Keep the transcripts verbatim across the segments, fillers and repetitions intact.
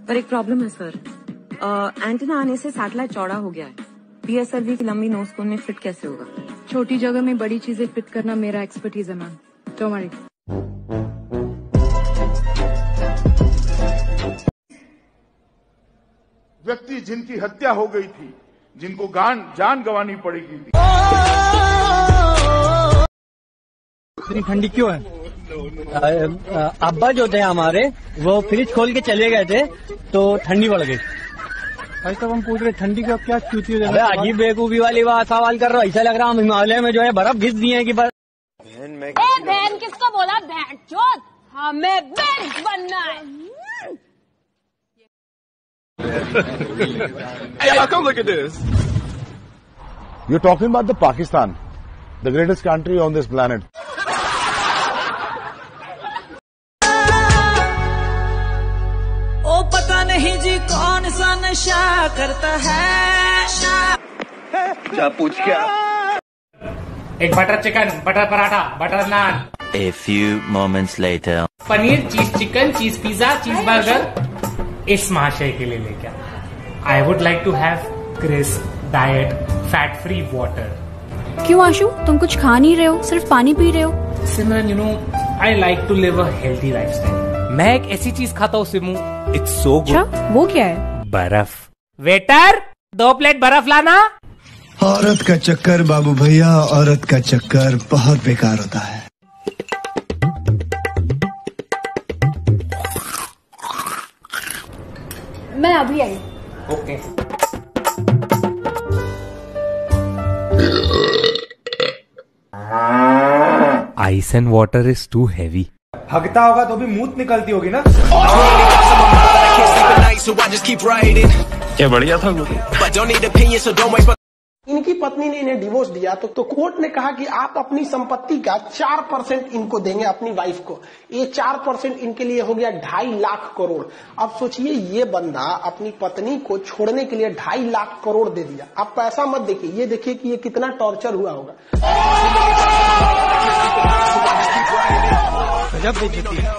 पर एक प्रॉब्लम है सर, एंटीना आने से सैटेलाइट चौड़ा हो गया है। पीएसएलवी की लंबी नोज कोन में फिट कैसे होगा? छोटी जगह में बड़ी चीजें फिट करना मेरा एक्सपर्टीज है मैम। Don't worry. व्यक्ति जिनकी हत्या हो गई थी, जिनको गान जान गंवानी पड़ेगी थी। इतनी ठंडी क्यों है? अब्बा जो थे हमारे वो फ्रिज खोल के चले गए थे तो ठंडी बढ़ गई। भाई साहब हम पूछ रहे ठंडी का क्या क्यों? अबे अजीब बेवकूफी वाली बात सवाल कर रहा हूँ। ऐसा लग रहा हम हिमालय में जो है बर्फ घिस दिए कि बस। बहन किसको बोला? बहन चोद, हमें बेंच बनना है। Hey, come look at this. You're talking about the Pakistan, the greatest country on this planet. ओ पता नहीं जी कौन सा नशा करता है। क्या पूछ क्या? एक butter chicken, butter paratha, butter naan. A few moments later. Paneer, cheese chicken, चीज पिज्जा, चीज बर्गर। इस महाशय के लिए लेकर आई would like to have crisp diet fat free water. क्यों आशु, तुम कुछ खा नहीं रहे हो, सिर्फ पानी पी रहे हो? Simran, you know I like to live a healthy lifestyle. मैं एक ऐसी चीज खाता हूँ सिमू, इट्स सो गुड। अच्छा, वो क्या है? बर्फ। वेटर, दो प्लेट बर्फ लाना। औरत का चक्कर बाबू भैया, औरत का चक्कर बहुत बेकार होता है। मैं अभी आई। Okay. Ice and water is too heavy. हगता होगा तो भी मूत निकलती होगी ना? क्या बढ़िया था। इनकी पत्नी ने इन्हें डिवोर्स दिया तो, तो कोर्ट ने कहा कि आप अपनी संपत्ति का चार परसेंट इनको देंगे, अपनी वाइफ को। ये चार परसेंट इनके लिए हो गया ढाई लाख करोड़। अब सोचिए ये बंदा अपनी पत्नी को छोड़ने के लिए ढाई लाख करोड़ दे दिया। आप पैसा मत देखिए, ये देखिए कि ये कितना टॉर्चर हुआ होगा। गजब बेइज्जती है।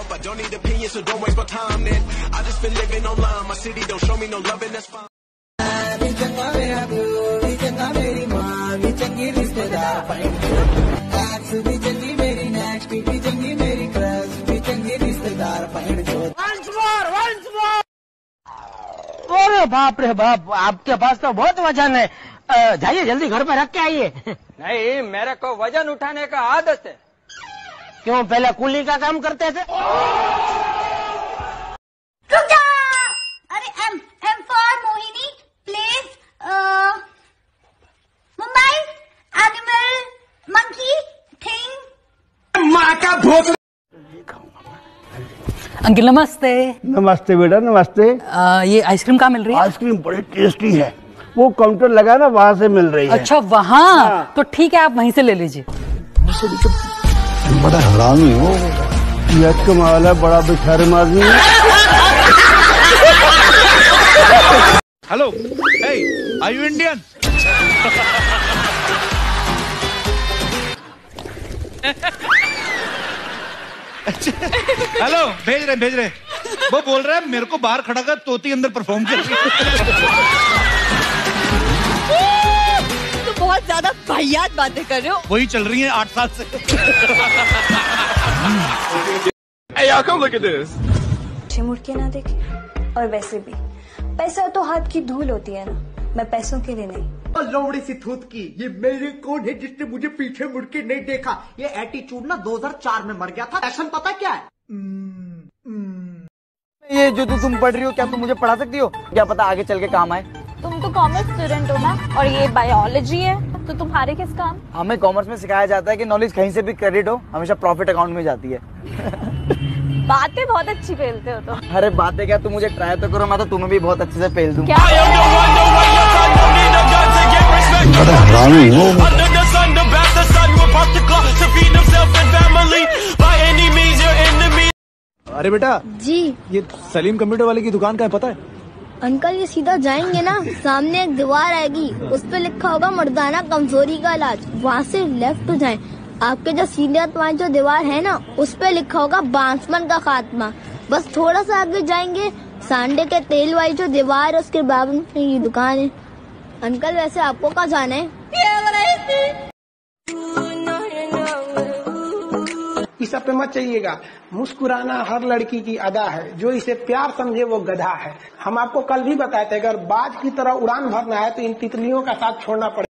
मेरी माँ भी चंगी, रिश्तेदार भी चंगी, मेरी नेक्स्ट भी चंगी, मेरी क्रश भी चंगी, रिश्तेदार अरे बाप रे बाप, आपके पास तो बहुत वजन है। जाइए जल्दी घर पे रख के आइए। नहीं, मेरे को वजन उठाने का आदत है। क्यों, पहले कुली का काम करते थे? रुक जा। अरे M M for Mohini, place Mumbai, animal, monkey, thing. माँ का भोग। अंकल नमस्ते। नमस्ते बेटा, नमस्ते। आ, ये आइसक्रीम कहाँ मिल रही है? आइसक्रीम बड़ी टेस्टी है, वो काउंटर लगा ना वहाँ से मिल रही है। अच्छा वहाँ? हाँ। तो ठीक है, आप वहीं से ले लीजिए। बड़ा हरामी हो, ये कमाल है, बड़ा बेशर्म आदमी है। Hello, hey, are you Indian? Hello, भेज रहे भेज रहे वो बोल रहा है मेरे को बाहर खड़ा कर, तोती अंदर परफॉर्म कर रही है। तो बहुत ज्यादा वाहियात बातें कर रहे हो। वही चल रही है आठ साल से। Hey, y'all, come look at this. मुड़ के ना देखे, और वैसे भी पैसा तो हाथ की धूल होती है ना, मैं पैसों के लिए नहीं। लोमड़ी सी थूत की, ये मेरे कौन है जिसने मुझे पीछे मुड़ के नहीं देखा? ये एटीट्यूड ना दो हज़ार चार में मर गया था। फैशन पता क्या है? ये जो तु, तुम पढ़ रही हो, क्या तुम मुझे पढ़ा सकती हो? क्या पता आगे चल के काम आए। तुम तो कॉमर्स स्टूडेंट हो ना, और ये बायोलॉजी है, तो तुम्हारे किस काम? हमें कॉमर्स में सिखाया जाता है कि नॉलेज कहीं से भी क्रेडिट हो, हमेशा प्रॉफिट अकाउंट में जाती है। बातें बहुत अच्छी पेलते हो तो। अरे बातें क्या, तुम मुझे ट्राई तो करो, मैं तो तुम्हें भी बहुत अच्छे से पेल दूं। क्या? बड़ा हरामी हो। अरे बेटा जी, ये सलीम कंप्यूटर वाले की दुकान का है, पता है? अंकल ये सीधा जाएंगे ना, सामने एक दीवार आएगी, उस पे लिखा होगा मर्दाना कमजोरी का इलाज। वहाँ से लेफ्ट हो जाएं, आपके जो सीनियर तुम्हारी जो दीवार है ना, उस पे लिखा होगा बांसमन का खात्मा। बस थोड़ा सा आगे जाएंगे, सांडे के तेल वाली जो दीवार है उसके बाबू की दुकान है। अंकल वैसे आपको कहाँ जाना है? इस सब पे मत चाहिएगा। मुस्कुराना हर लड़की की अदा है, जो इसे प्यार समझे वो गधा है। हम आपको कल भी बताए थे, अगर बाज की तरह उड़ान भरना है तो इन तितलियों का साथ छोड़ना पड़ेगा।